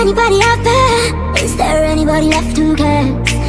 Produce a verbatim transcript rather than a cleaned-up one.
anybody out there? Is there anybody left who cares?